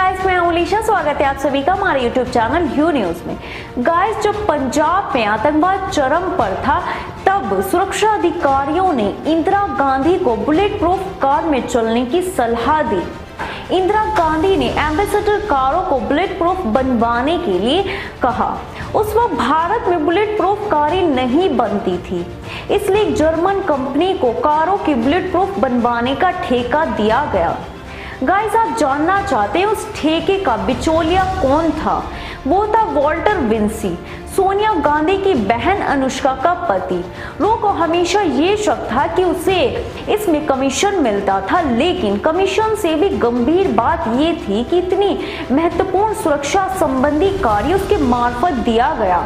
Guys, मैं 𝐂𝐤𝐤𝐞, स्वागत है आप सभी का हमारे यूट्यूब चैनल यू न्यूज में। गाइस, जब पंजाब में आतंकवाद चरम पर था तब सुरक्षा अधिकारियों ने इंदिरा गांधी को बुलेट प्रूफ कार में चलने की सलाह दी। इंदिरा गांधी ने एम्बेसडर कारों को बुलेट प्रूफ बनवाने के लिए कहा। उस वक्त भारत में बुलेट प्रूफ कारें नहीं बनती थी, इसलिए जर्मन कंपनी को कारों की बुलेट प्रूफ बनवाने का ठेका दिया गया। गाइस, आप जानना चाहते हैं उस ठेके का बिचौलिया कौन था? वो था वॉल्टर विंसी, सोनिया गांधी की बहन अनुष्का का पति। रो को हमेशा ये शक था कि उसे इसमें कमीशन मिलता था, लेकिन कमीशन से भी गंभीर बात ये थी कि इतनी महत्वपूर्ण सुरक्षा संबंधी कार्य उसके मार्फत दिया गया।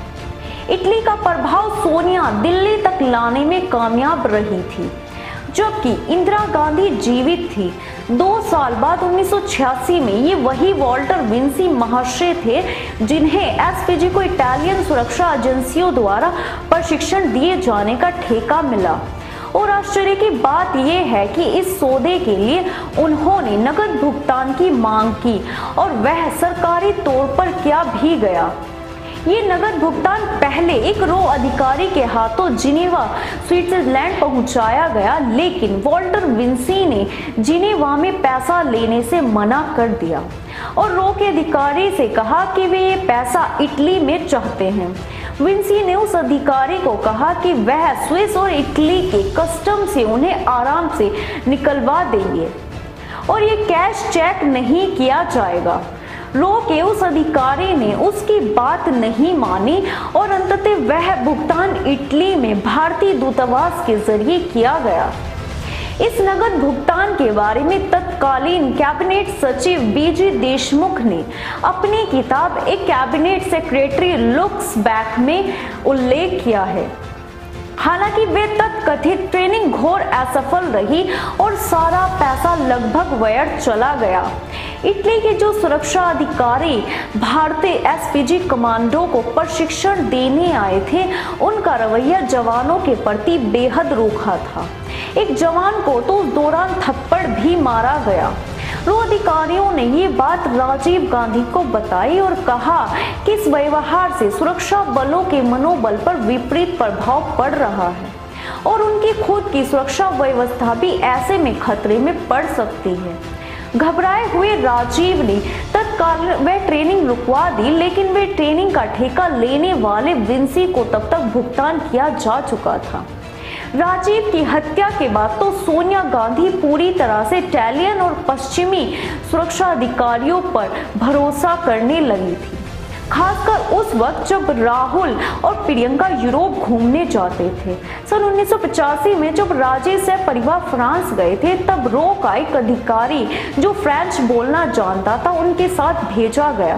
इटली का प्रभाव सोनिया दिल्ली तक लाने में कामयाब रही थी, जबकि इंदिरा गांधी जीवित थी। 2 साल बाद 1986 में ये वही वॉल्टर विंसी महाशय थे जिन्हें एसपीजी को इटालियन सुरक्षा एजेंसियों द्वारा प्रशिक्षण दिए जाने का ठेका मिला। और आश्चर्य की बात यह है कि इस सौदे के लिए उन्होंने नकद भुगतान की मांग की और वह सरकारी तौर पर किया भी गया। ये नगद भुगतान पहले एक रो अधिकारी के हाथों जिनेवा स्विट्जरलैंड पहुंचाया गया, लेकिन वॉल्टर विंसी ने जिनेवा में पैसा लेने से मना कर दिया और रो के अधिकारी से कहा कि वे ये पैसा इटली में चाहते हैं। विंसी ने उस अधिकारी को कहा कि वह स्विस और इटली के कस्टम से उन्हें आराम से निकलवा देंगे और ये कैश चेक नहीं किया जाएगा। रो के उस अधिकारी ने उसकी बात नहीं मानी और अंततः वह भुगतान इटली में भारतीय दूतावास के जरिए किया गया। इस नगद भुगतान के बारे में तत्कालीन कैबिनेट सचिव बीजी देशमुख ने अपनी किताब A cabinet secretary looks back में उल्लेख किया है। हालांकि वे तथाकथित ट्रेनिंग घोर असफल रही और सारा पैसा लगभग व्यर्थ चला गया। इटली के जो सुरक्षा अधिकारी भारतीय एसपीजी कमांडो को प्रशिक्षण देने आए थे, उनका रवैया जवानों के प्रति बेहद रूखा था। एक जवान को तो उस दौरान थप्पड़ भी मारा गया। रो अधिकारियों ने ये बात राजीव गांधी को बताई और कहा कि इस व्यवहार से सुरक्षा बलों के मनोबल पर विपरीत प्रभाव पड़ रहा है और उनकी खुद की सुरक्षा व्यवस्था भी ऐसे में खतरे में पड़ सकती है। घबराए हुए राजीव ने तत्काल वह ट्रेनिंग रुकवा दी, लेकिन वे ट्रेनिंग का ठेका लेने वाले विंसी को तब तक भुगतान किया जा चुका था। राजीव की हत्या के बाद तो सोनिया गांधी पूरी तरह से इटालियन और पश्चिमी सुरक्षा अधिकारियों पर भरोसा करने लगी थी, खासकर उस वक्त जब राहुल और प्रियंका यूरोप घूमने जाते थे। सन 1985 में जब राजेश से परिवार फ्रांस गए थे, तब रो का एक अधिकारी जो फ्रेंच बोलना जानता था उनके साथ भेजा गया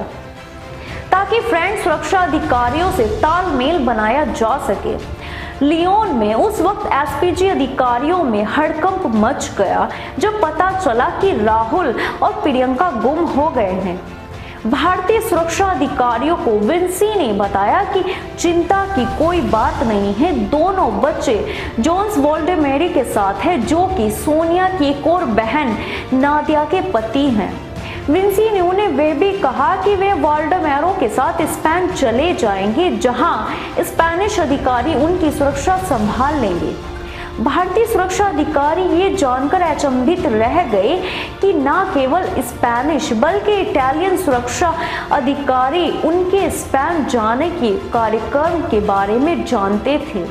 ताकि फ्रेंच सुरक्षा अधिकारियों से तालमेल बनाया जा सके। लियोन में उस वक्त एसपीजी अधिकारियों में हड़कंप मच गया जब पता चला कि राहुल और प्रियंका गुम हो गए हैं। भारतीय सुरक्षा अधिकारियों को विंसी ने बताया कि चिंता की कोई बात नहीं है, दोनों बच्चे जोन्स वोल्डेमेरी के साथ है, जो कि सोनिया की एक और बहन नादिया के पति हैं। विंसी ने उन्हें वे भी कहा कि वे वोल्डेमेरो के साथ स्पेन चले जाएंगे, जहां स्पेनिश अधिकारी उनकी सुरक्षा संभाल लेंगे। भारतीय सुरक्षा अधिकारी ये जानकर अचंभित रह गए कि न केवल स्पेनिश बल्कि इटालियन सुरक्षा अधिकारी उनके स्पेन जाने के कार्यक्रम के बारे में जानते थे।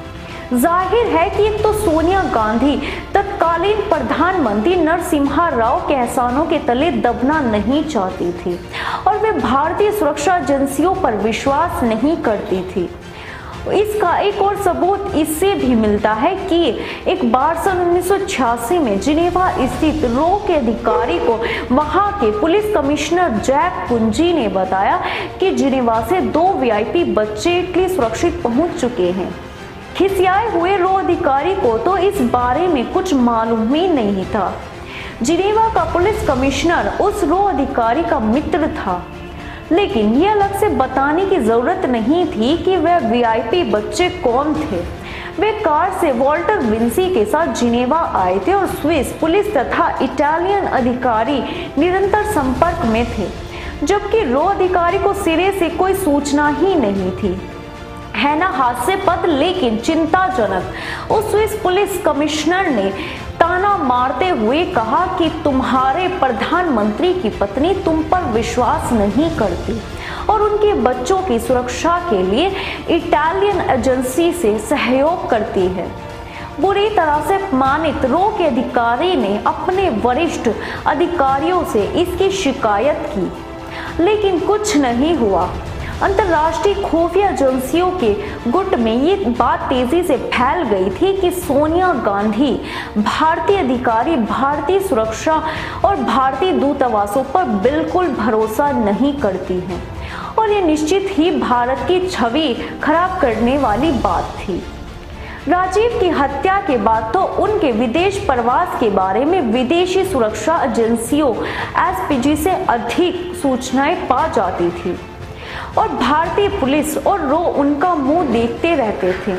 जाहिर है कि एक तो सोनिया गांधी तत्कालीन प्रधानमंत्री नरसिम्हा राव के एहसानों के तले दबना नहीं चाहती थी और वे भारतीय सुरक्षा एजेंसियों पर विश्वास नहीं करती थी। इसका एक और सबूत इससे भी मिलता है कि एक बार सन 1986 में जिनेवा स्थित रो के अधिकारी को वहां के पुलिस कमिश्नर जैक कुंजी ने बताया कि जिनेवा से 2 वीआईपी बच्चे इटली सुरक्षित पहुंच चुके हैं। खिसियाए हुए रो अधिकारी को तो इस बारे में कुछ मालूम ही नहीं था। जिनेवा का पुलिस कमिश्नर उस रो अधिकारी का मित्र था, लेकिन ये अलग से बताने की जरूरत नहीं थी कि वह वीआईपी बच्चे कौन थे। वे कार से वॉल्टर विंसी के साथ जिनेवा आए थे और स्विस पुलिस तथा इटालियन अधिकारी निरंतर संपर्क में थे, जबकि रो अधिकारी को सिरे से कोई सूचना ही नहीं थी। है ना हास्यास्पद लेकिन चिंताजनक। उस स्विस पुलिस कमिश्नर ने ताना मारते हुए कहा कि तुम्हारे प्रधानमंत्री की पत्नी तुम पर विश्वास नहीं करती और उनके बच्चों की सुरक्षा के लिए इटालियन एजेंसी से सहयोग करती है। बुरी तरह से अपमानित रो के अधिकारी ने अपने वरिष्ठ अधिकारियों से इसकी शिकायत की, लेकिन कुछ नहीं हुआ। अंतर्राष्ट्रीय खुफिया एजेंसियों के गुट में ये बात तेजी से फैल गई थी कि सोनिया गांधी भारतीय अधिकारी, भारतीय सुरक्षा और भारतीय दूतावासों पर बिल्कुल भरोसा नहीं करती हैं और ये निश्चित ही भारत की छवि खराब करने वाली बात थी। राजीव की हत्या के बाद तो उनके विदेश प्रवास के बारे में विदेशी सुरक्षा एजेंसियों एसपीजी से अधिक सूचनाएं पा जाती थी और भारतीय पुलिस और रो उनका मुंह देखते रहते थे।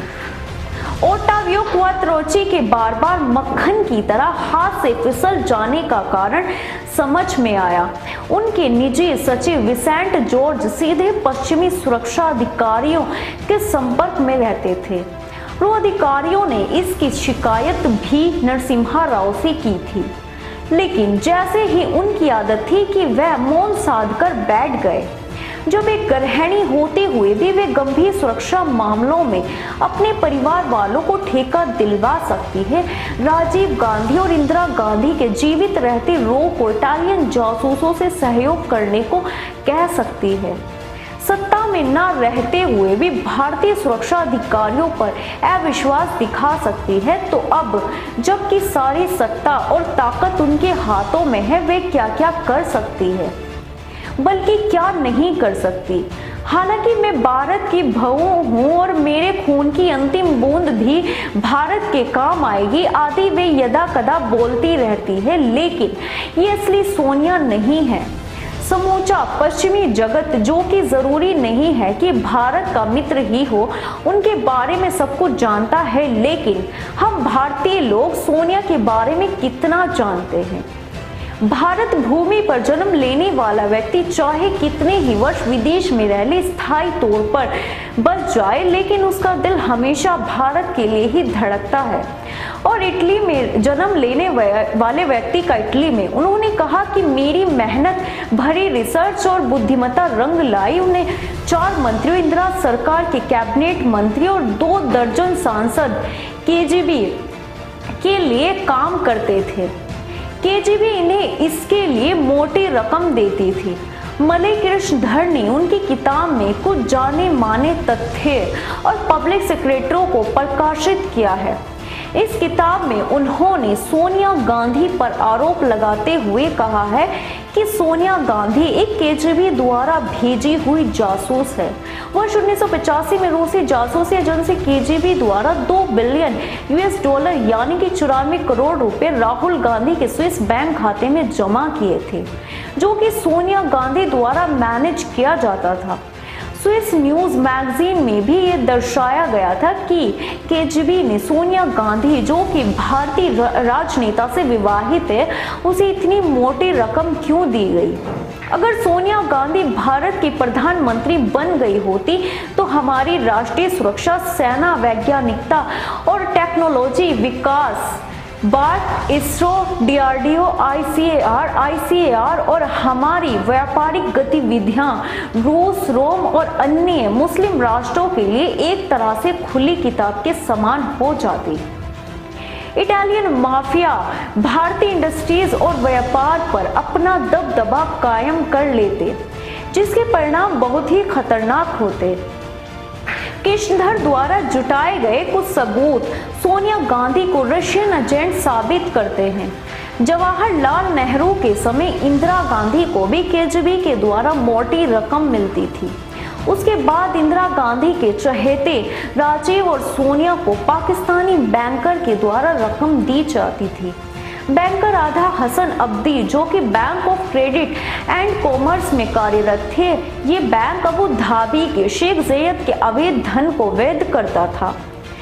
𝐂𝐤𝐤𝐞 के बार बार मक्खन की तरह हाथ से फिसल जाने का कारण समझ में आया। उनके निजी सचिव विसेंट जॉर्ज सीधे पश्चिमी सुरक्षा अधिकारियों के संपर्क में रहते थे। रो अधिकारियों ने इसकी शिकायत भी नरसिम्हा राव से की थी, लेकिन जैसे ही उनकी आदत थी कि वह मौन साध कर बैठ गए। जब एक गृहिणी होते हुए भी वे गंभीर सुरक्षा मामलों में अपने परिवार वालों को ठेका दिलवा सकती है, राजीव गांधी और इंदिरा गांधी के जीवित रहते रो को इटालियन जासूसों से सहयोग करने को कह सकती है, सत्ता में न रहते हुए भी भारतीय सुरक्षा अधिकारियों पर अविश्वास दिखा सकती है, तो अब जबकि सारी सत्ता और ताकत उनके हाथों में है, वे क्या क्या कर सकती है, बल्कि क्या नहीं कर सकती। हालांकि मैं भारत की बहू हूँ और मेरे खून की अंतिम बूंद भी भारत के काम आएगी आदि वे यदा कदा बोलती रहती है, लेकिन ये असली सोनिया नहीं है। समूचा पश्चिमी जगत, जो कि जरूरी नहीं है कि भारत का मित्र ही हो, उनके बारे में सब कुछ जानता है, लेकिन हम भारतीय लोग सोनिया के बारे में कितना जानते हैं। भारत भूमि पर जन्म लेने वाला व्यक्ति चाहे कितने ही वर्ष विदेश में रह ले, स्थायी तौर पर बस जाए, लेकिन उसका दिल हमेशा भारत के लिए ही धड़कता है। और इटली में जन्म लेने वाले व्यक्ति का इटली में, उन्होंने कहा कि मेरी मेहनत भरी रिसर्च और बुद्धिमत्ता रंग लाई। उन्हें 4 मंत्रियों, इंदिरा सरकार के कैबिनेट मंत्री और 2 दर्जन सांसद केजीबी के लिए काम करते थे। केजीबी इन्हें इसके लिए मोटी रकम देती थी। मलय कृष्णधर ने उनकी किताब में कुछ जाने माने तथ्य और पब्लिक सेक्रेटरियों को प्रकाशित किया है। इस किताब में उन्होंने सोनिया गांधी पर आरोप लगाते हुए कहा है कि सोनिया गांधी एक केजीबी द्वारा भेजी हुई जासूस है। वर्ष 1985 में रूसी जासूसी एजेंसी केजीबी द्वारा $2 बिलियन यानी कि 94 करोड़ रुपए राहुल गांधी के स्विस बैंक खाते में जमा किए थे, जो कि सोनिया गांधी द्वारा मैनेज किया जाता था। स्विस न्यूज मैगजीन में भी ये दर्शाया गया था कि केजीबी ने सोनिया गांधी, जो कि भारतीय राजनेता से विवाहित है, उसे इतनी मोटी रकम क्यों दी गई। अगर सोनिया गांधी भारत की प्रधानमंत्री बन गई होती तो हमारी राष्ट्रीय सुरक्षा, सेना, वैज्ञानिकता और टेक्नोलॉजी विकास, बात, इसरो, DRDO, ICAR और हमारी व्यापारिक गतिविधियां रूस, रोम और अन्य मुस्लिम राष्ट्रों के लिए एक तरह से खुली किताब के समान हो जाती। इटालियन माफिया भारतीय इंडस्ट्रीज और व्यापार पर अपना दबदबा कायम कर लेते, जिसके परिणाम बहुत ही खतरनाक होते। कृष्णधर द्वारा जुटाए गए कुछ सबूत सोनिया गांधी को रशियन एजेंट साबित करते हैं। जवाहरलाल नेहरू के समय इंदिरा गांधी को भी केजीबी के द्वारा मोटी रकम मिलती थी। उसके बाद इंदिरा गांधी के चहेते राजीव और सोनिया को पाकिस्तानी बैंकर के द्वारा रकम दी जाती थी। बैंकर आधा हसन अब्दी, जो कि bank of credit and commerce में कार्यरत थे, ये बैंक अबू धाबी के शेख ज़ैयद के अवैध धन को वैध करता था। तथ्य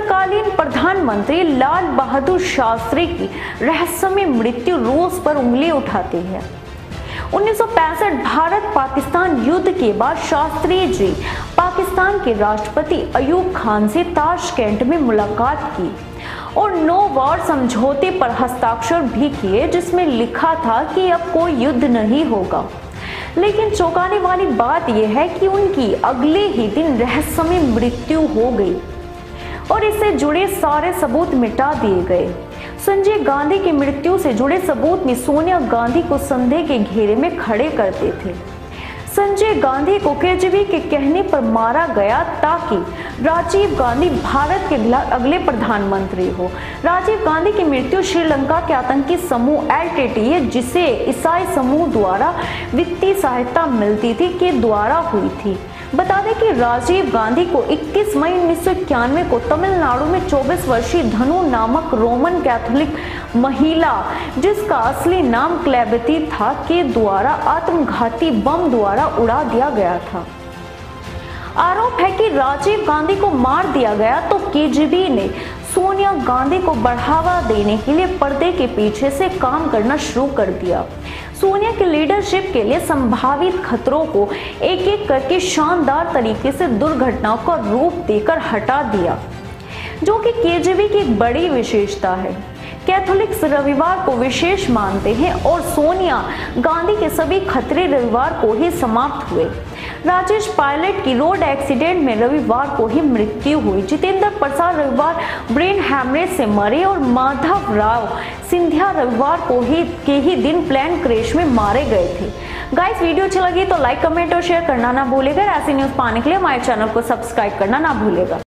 तत्कालीन प्रधानमंत्री लाल बहादुर शास्त्री की रहस्यमय मृत्यु रोज पर उंगली उठाती है। 1965 भारत पाकिस्तान युद्ध के बाद शास्त्री जी पाकिस्तान के राष्ट्रपति अयूब खान से ताशकंद में मुलाकात की और 9 वार समझौते पर हस्ताक्षर भी किए, जिसमें लिखा था कि अब कोई युद्ध नहीं होगा। लेकिन चौंकाने वाली बात यह है कि उनकी अगले ही दिन रहस्यमय मृत्यु हो गई और इससे जुड़े सारे सबूत मिटा दिए गए। संजय गांधी की मृत्यु से जुड़े सबूत में सोनिया गांधी को संदेह के घेरे में खड़े करते थे। संजय गांधी को केजीबी के कहने पर मारा गया ताकि राजीव गांधी भारत के अगले प्रधानमंत्री हो। राजीव गांधी की मृत्यु श्रीलंका के आतंकी समूह 𝐿TTE, जिसे ईसाई समूह द्वारा वित्तीय सहायता मिलती थी, के द्वारा हुई थी। बता दें कि राजीव गांधी को 21 मई 1991 को तमिलनाडु में 24 वर्षीय धनु नामक रोमन कैथोलिक महिला, जिसका असली नाम 𝐒𝐤𝐤𝐞 था, के द्वारा आत्मघाती बम द्वारा उड़ा दिया गया था। आरोप है कि राजीव गांधी को मार दिया गया तो केजीबी ने सोनिया गांधी को बढ़ावा देने के लिए पर्दे के पीछे से काम करना शुरू कर दिया। सोनिया की लीडरशिप के लिए संभावित खतरों को एक एक करके शानदार तरीके से दुर्घटनाओं का रूप देकर हटा दिया, जो कि केजीबी की एक बड़ी विशेषता है। कैथोलिक्स रविवार को विशेष मानते हैं और सोनिया गांधी के सभी खतरे रविवार को ही समाप्त हुए। राजेश पायलट की रोड एक्सीडेंट में रविवार को ही मृत्यु हुई। जितेंद्र प्रसाद रविवार ब्रेन हैमरेज से मरे और माधव राव सिंधिया रविवार को के ही दिन प्लेन क्रैश में मारे गए थे। गाइस, वीडियो अच्छी लगी तो लाइक, कमेंट और शेयर करना ना भूलेगा। ऐसी न्यूज पाने के लिए हमारे चैनल को सब्सक्राइब करना ना भूलेगा।